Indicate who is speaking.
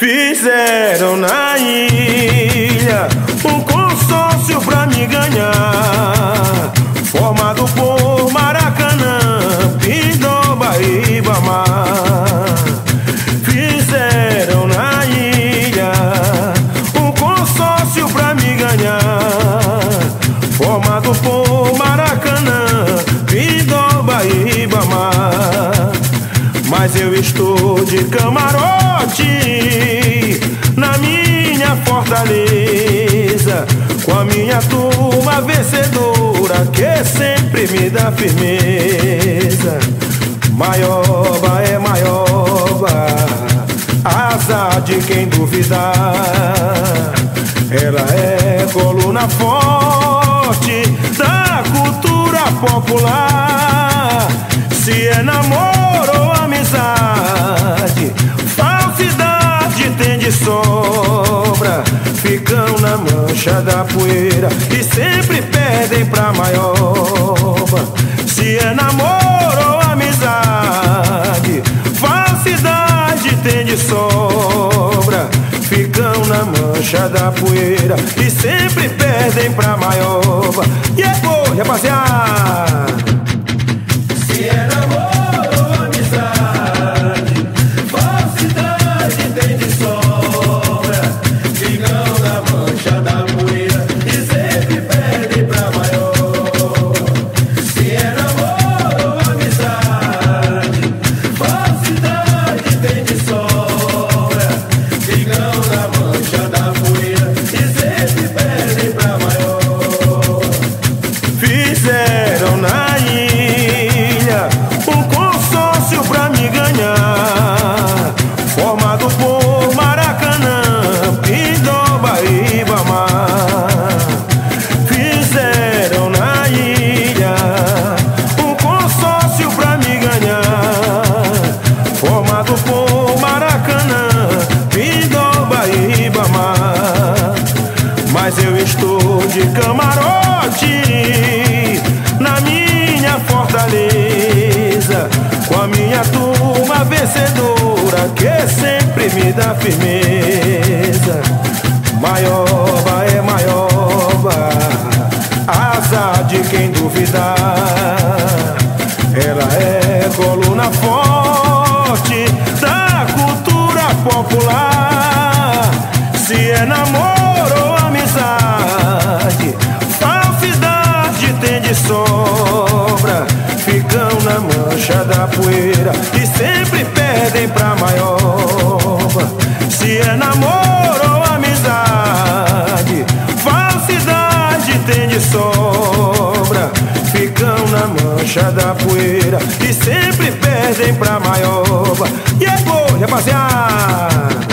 Speaker 1: Fizeram na ilha um consórcio pra me ganhar, formado por Maracanã, Pindoba e Ibamar. Fizeram na ilha um consórcio pra me ganhar, formado por Maracanã, Pindoba e Ibamar. Mas eu estou de camarote na minha fortaleza, com a minha turma vencedora que sempre me dá firmeza. Maioba é maioba, asa de quem duvidar. Ela é coluna forte da cultura popular. Se é namoro ou amizade, falsidade tem de sobra. Ficam na mancha da poeira e sempre pedem pra maioba. Se é namoro ou amizade, falsidade tem de sobra. Ficam na mancha da poeira e sempre pedem pra maioba. E é bom, rapaziada.
Speaker 2: Se é namoro ou amizade, falsidade tem de sobra. Ficam na mancha da poeira e sempre pedem pra maior. Se é namoro ou amizade, falsidade tem de sobra. Ficam na mancha da poeira e sempre pedem pra maior.
Speaker 1: Fizeram na ilha um consórcio pra me ganhar, formado por Maracanã, Pindoba e Ibamar. Fizeram na ilha um consórcio pra me ganhar, formado por Maracanã, Pindoba e Ibamar. Mas eu estou de camarote na minha fortaleza, com a minha turma vencedora que sempre me dá firmeza. Maioba é maioba, asa de quem duvidar. Ela é coluna forte da cultura popular. Se é namoro ou amizade, falsidade tem de sobra. Ficam na mancha da poeira e sempre pedem pra maioba. Se é namoro ou amizade, falsidade tem de sobra. Ficam na mancha da poeira e sempre pedem pra maioba. E é bom, rapaziada.